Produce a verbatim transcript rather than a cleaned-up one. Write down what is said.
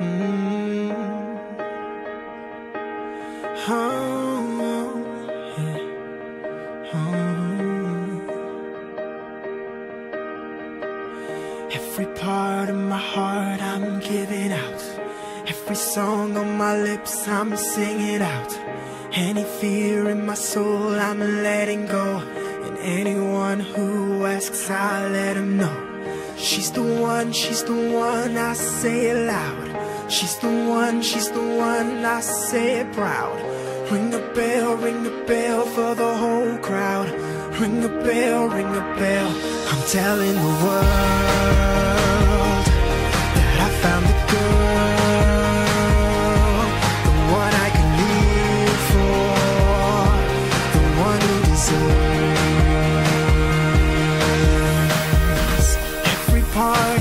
Mm. Oh, yeah. Oh. Every part of my heart I'm giving out. Every song on my lips I'm singing out. Any fear in my soul I'm letting go. And anyone who asks I let them know. She's the one, she's the one, I say it loud. She's the one, she's the one, I say it proud. Ring the bell, ring the bell for the whole crowd. Ring the bell, ring the bell. I'm telling the world that I found the girl, the one I can live for, the one who deserves every part